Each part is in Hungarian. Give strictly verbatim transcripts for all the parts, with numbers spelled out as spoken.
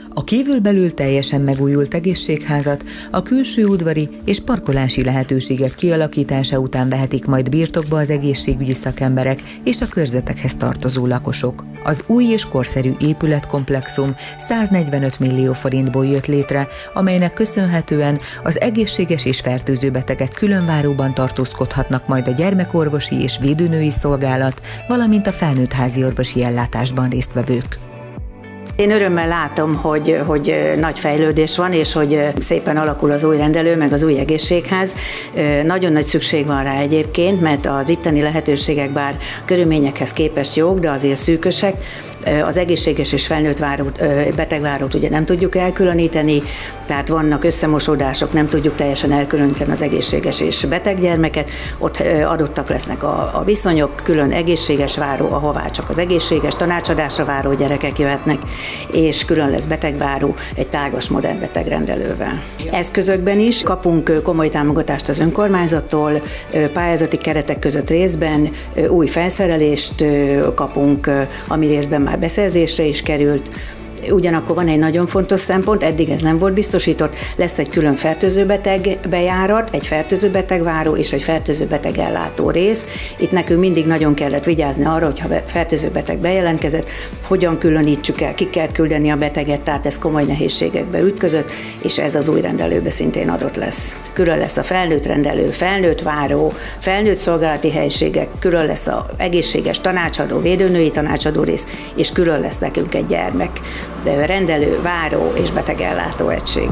A kívülbelül teljesen megújult egészségházat a külső udvari és parkolási lehetőségek kialakítása után vehetik majd birtokba az egészségügyi szakemberek és a körzetekhez tartozó lakosok. Az új és korszerű épületkomplexum száznegyvenöt millió forintból jött létre, amelynek köszönhetően az egészséges és fertőző betegek különváróban tartózkodhatnak majd a gyermekorvosi és védőnői szolgálat, valamint a felnőtt házi orvosi ellátásban résztvevők. Én örömmel látom, hogy, hogy nagy fejlődés van, és hogy szépen alakul az új rendelő, meg az új egészségház. Nagyon nagy szükség van rá egyébként, mert az itteni lehetőségek bár körülményekhez képest jók, de azért szűkösek. Az egészséges és felnőtt várót, betegvárót ugye nem tudjuk elkülöníteni, tehát vannak összemosódások, nem tudjuk teljesen elkülöníteni az egészséges és beteg gyermeket. Ott adottak lesznek a, a viszonyok, külön egészséges váró, ahová csak az egészséges tanácsadásra váró gyerekek jöhetnek, és külön lesz betegváró egy tágas modern betegrendelővel. Eszközökben is kapunk komoly támogatást az önkormányzattól, pályázati keretek között részben új felszerelést kapunk, ami részben már beszerzésre is került. Ugyanakkor van egy nagyon fontos szempont, eddig ez nem volt biztosított, lesz egy külön fertőzőbeteg bejárat, egy fertőzőbetegváró és egy fertőzőbeteg ellátó rész. Itt nekünk mindig nagyon kellett vigyázni arra, hogyha fertőzőbeteg bejelentkezett, hogyan különítsük el, ki kell küldeni a beteget, tehát ez komoly nehézségekbe ütközött, és ez az új rendelőbe szintén adott lesz. Külön lesz a felnőtt rendelő, felnőtt váró, felnőtt szolgálati helyiségek, külön lesz az egészséges tanácsadó, védőnői tanácsadó rész, és külön lesz nekünk egy gyermek de rendelő, váró és betegellátó egység.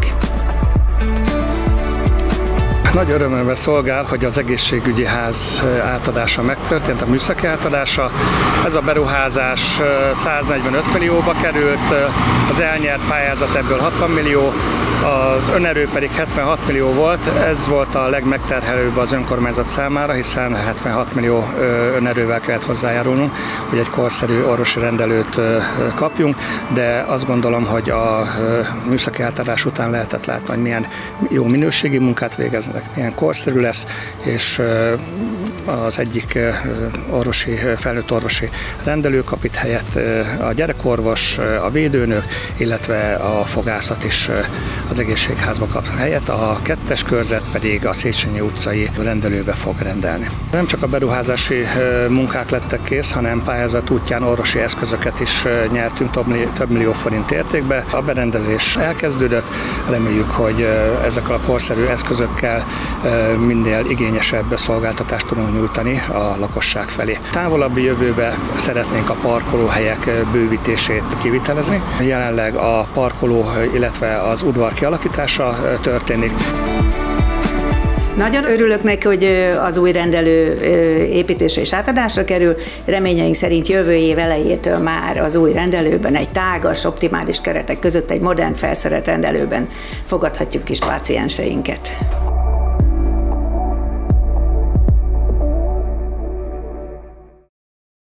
Nagy örömömre szolgál, hogy az egészségügyi ház átadása megtörtént, a műszaki átadása. Ez a beruházás száznegyvenöt millióba került, az elnyert pályázat ebből hatvan millió, az önerő pedig hetvenhat millió volt. Ez volt a legmegterhelőbb az önkormányzat számára, hiszen hetvenhat millió önerővel kellett hozzájárulnunk, hogy egy korszerű orvosi rendelőt kapjunk, de azt gondolom, hogy a műszaki átadás után lehetett látni, hogy milyen jó minőségi munkát végeznek, milyen korszerű lesz, és az egyik orvosi, felnőtt orvosi rendelő kap itt helyett, a gyerekorvos, a védőnök, illetve a fogászat is az egészségházba kap helyet, a kettes körzet pedig a Széchenyi utcai rendelőbe fog rendelni. Nem csak a beruházási munkák lettek kész, hanem pályázat útján orvosi eszközöket is nyertünk több millió forint értékbe. A berendezés elkezdődött, reméljük, hogy ezekkel a korszerű eszközökkel minél igényesebb szolgáltatást tudunk nyújtani a lakosság felé. Távolabbi jövőben szeretnénk a parkolóhelyek bővítését kivitelezni. Jelenleg a parkoló, illetve az udvar kialakítása történik. Nagyon örülök neki, hogy az új rendelő építése és átadásra kerül. Reményeink szerint jövő év elejétől már az új rendelőben egy tágas, optimális keretek között egy modern felszerelt rendelőben fogadhatjuk kis pácienseinket.